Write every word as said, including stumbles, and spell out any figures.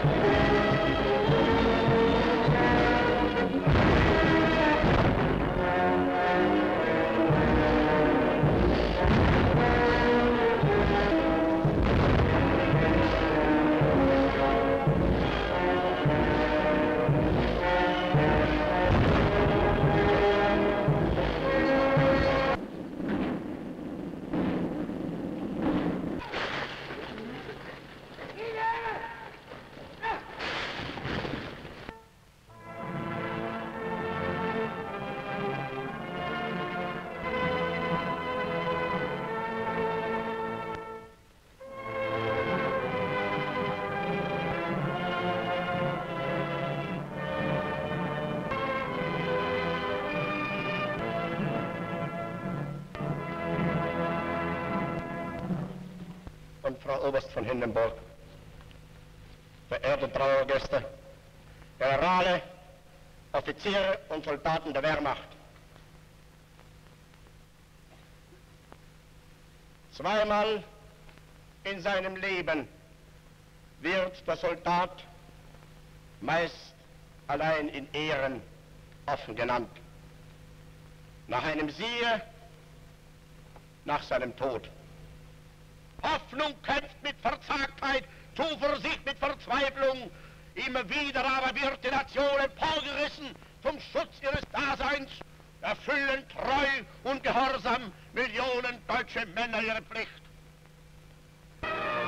Frau Oberst von Hindenburg, verehrte Trauergäste, Generale, Offiziere und Soldaten der Wehrmacht. Zweimal in seinem Leben wird der Soldat meist allein in Ehren offen genannt. Nach einem Siege, nach seinem Tod. Hoffnung kämpft mit Verzagtheit, Zuversicht mit Verzweiflung. Immer wieder aber wird die Nation emporgerissen zum Schutz ihres Daseins. Erfüllen treu und gehorsam Millionen deutsche Männer ihre Pflicht.